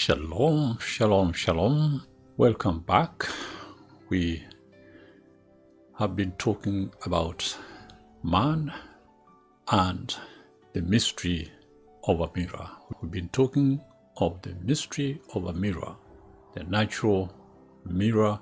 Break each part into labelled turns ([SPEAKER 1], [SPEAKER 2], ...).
[SPEAKER 1] Shalom, shalom, shalom. Welcome back. We have been talking about man and the mystery of a mirror. We've been talking of the mystery of a mirror, the natural mirror,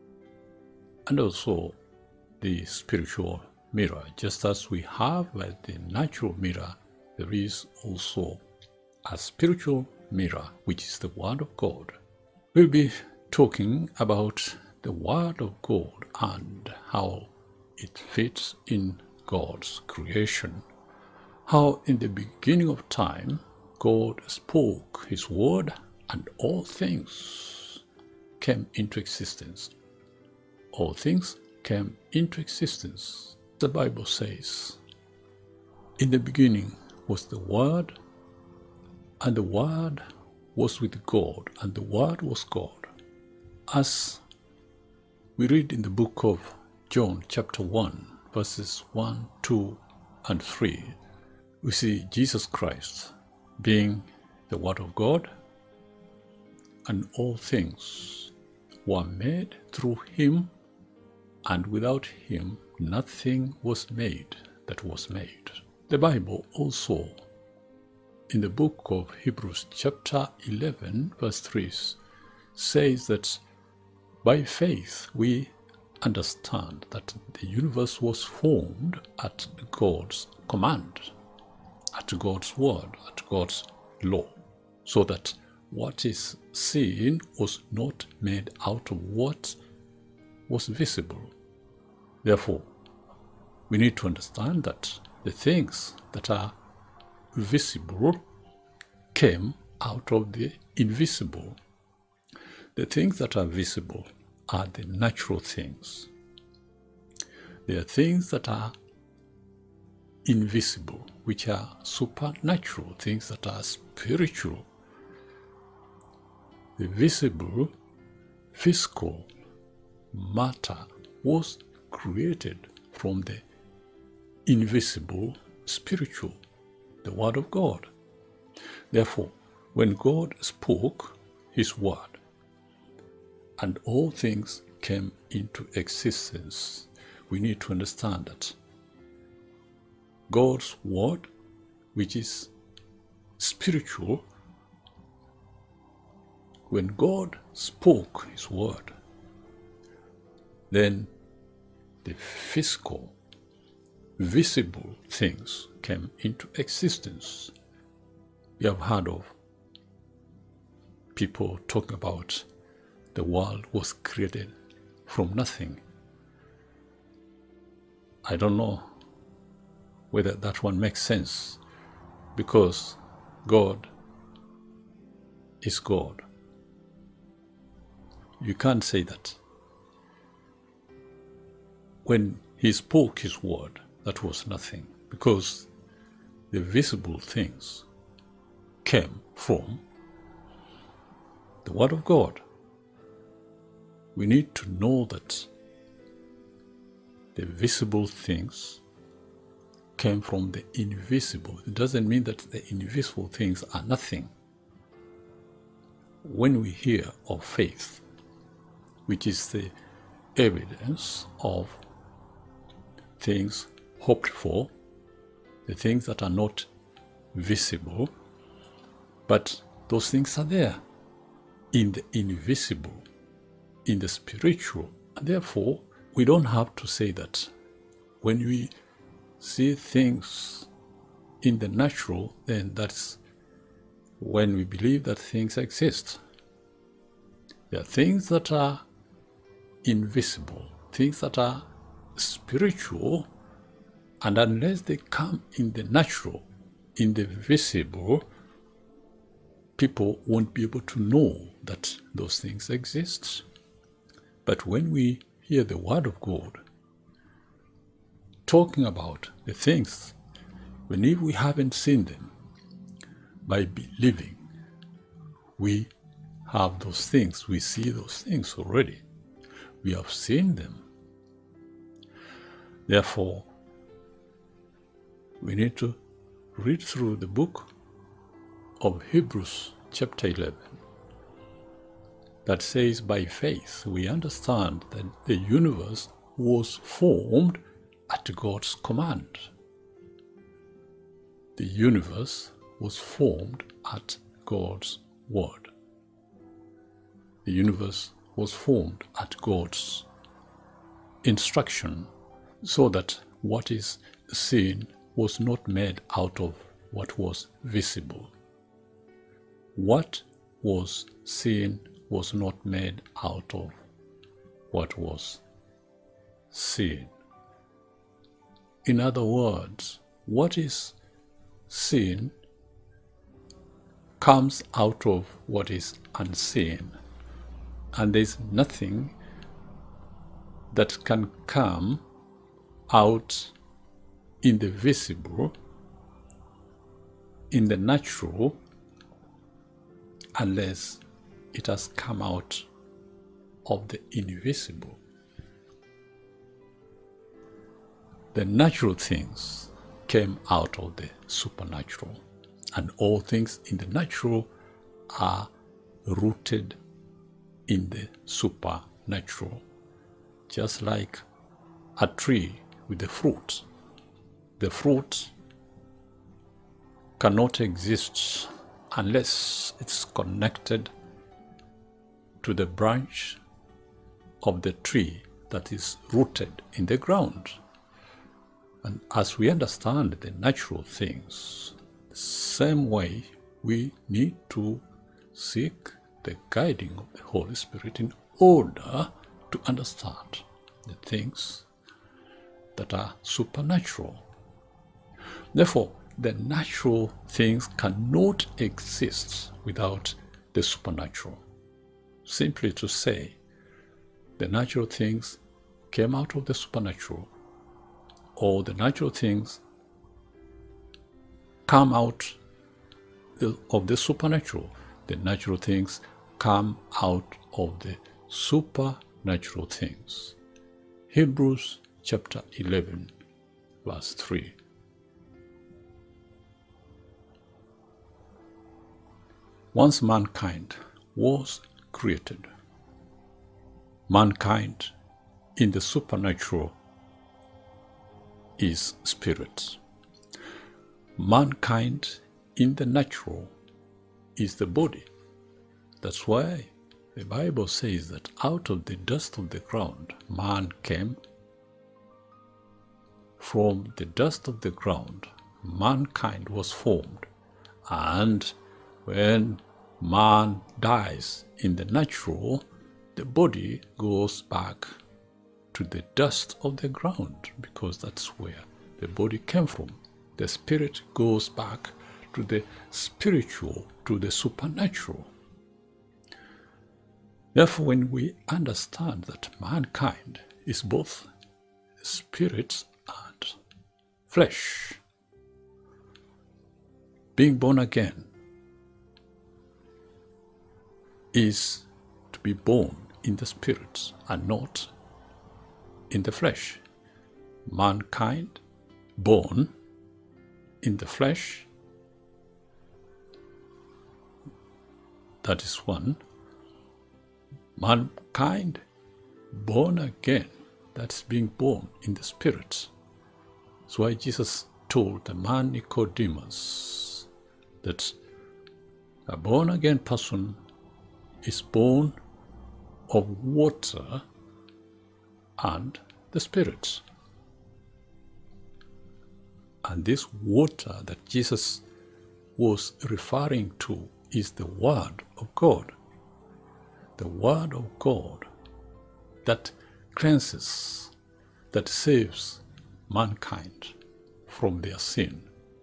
[SPEAKER 1] and also the spiritual mirror. Just as we have the natural mirror, there is also a spiritual mirror, which is the Word of God. We'll be talking about the Word of God and how it fits in God's creation. How in the beginning of time, God spoke His Word and all things came into existence. All things came into existence. The Bible says, "In the beginning was the Word, and the Word was with God, and the Word was God." As we read in the book of John chapter 1, verses 1, 2, and 3, we see Jesus Christ being the Word of God, and all things were made through Him, and without Him nothing was made that was made. The Bible also in the book of Hebrews chapter 11 verse 3 says that by faith we understand that the universe was formed at God's command, at God's word, at God's law, so that what is seen was not made out of what was visible. Therefore, we need to understand that the things that are visible came out of the invisible. The things that are visible are the natural things. There are things that are invisible, which are supernatural, things that are spiritual. The visible, physical matter was created from the invisible, spiritual, the Word of God. Therefore, when God spoke His Word, and all things came into existence, we need to understand that God's Word, which is spiritual, when God spoke His Word, then the physical, visible things came into existence. You have heard of people talking about the world was created from nothing. I don't know whether that one makes sense, because God is God. You can't say that. When He spoke His word, that was nothing, because the visible things came from the Word of God. We need to know that the visible things came from the invisible. It doesn't mean that the invisible things are nothing. When we hear of faith, which is the evidence of things hoped for, the things that are not visible, but those things are there in the invisible, in the spiritual. And therefore, we don't have to say that when we see things in the natural, then that's when we believe that things exist. There are things that are invisible, things that are spiritual, and unless they come in the natural, in the visible, people won't be able to know that those things exist. But when we hear the Word of God talking about the things, even if we haven't seen them, by believing, we have those things, we see those things already. We have seen them. Therefore, we need to read through the book of Hebrews chapter 11 that says by faith we understand that the universe was formed at God's command. The universe was formed at God's word. The universe was formed at God's instruction, so that what is seen was not made out of what was visible. What was seen was not made out of what was seen. In other words, what is seen comes out of what is unseen, and there is nothing that can come out in the visible, in the natural, unless it has come out of the invisible. The natural things came out of the supernatural, and all things in the natural are rooted in the supernatural. Just like a tree with the fruit. The fruit cannot exist unless it's connected to the branch of the tree that is rooted in the ground. And as we understand the natural things, the same way we need to seek the guiding of the Holy Spirit in order to understand the things that are supernatural. Therefore, the natural things cannot exist without the supernatural. Simply to say, the natural things came out of the supernatural, or the natural things come out of the supernatural. The natural things come out of the supernatural things. Hebrews chapter 11, verse 3. Once mankind was created, mankind in the supernatural is spirit. Mankind in the natural is the body. That's why the Bible says that out of the dust of the ground, man came. From the dust of the ground, mankind was formed. And when man dies in the natural, the body goes back to the dust of the ground, because that's where the body came from. The spirit goes back to the spiritual, to the supernatural. Therefore, when we understand that mankind is both spirit and flesh, being born again is to be born in the spirit and not in the flesh. Mankind born in the flesh, that is one. Mankind born again, that's being born in the spirit. That's why Jesus told the man Nicodemus that a born again person is born of water and the Spirit. And this water that Jesus was referring to is the Word of God. The Word of God that cleanses, that saves mankind from their sin.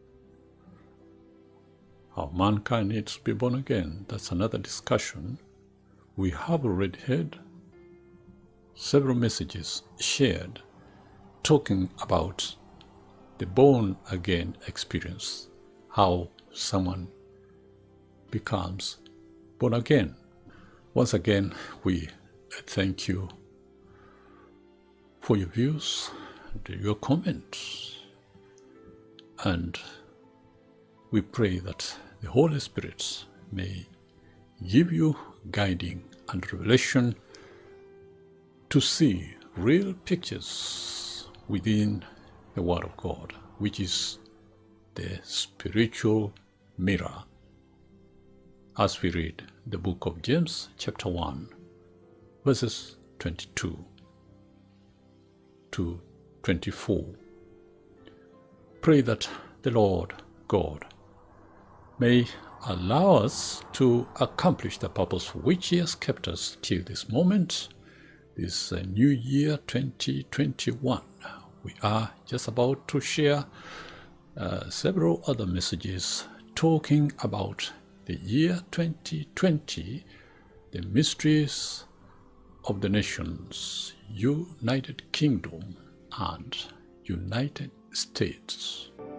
[SPEAKER 1] How mankind needs to be born again, that's another discussion. We have already heard several messages shared talking about the born again experience, how someone becomes born again. Once again, we thank you for your views and your comments, and we pray that the Holy Spirit may give you guiding and revelation to see real pictures within the Word of God, which is the spiritual mirror, as we read the book of James chapter 1, verses 22 to 24. Pray that the Lord God may allow us to accomplish the purpose for which He has kept us till this moment, this new year 2021. We are just about to share several other messages talking about the year 2020, the mysteries of the nations, United Kingdom and United States.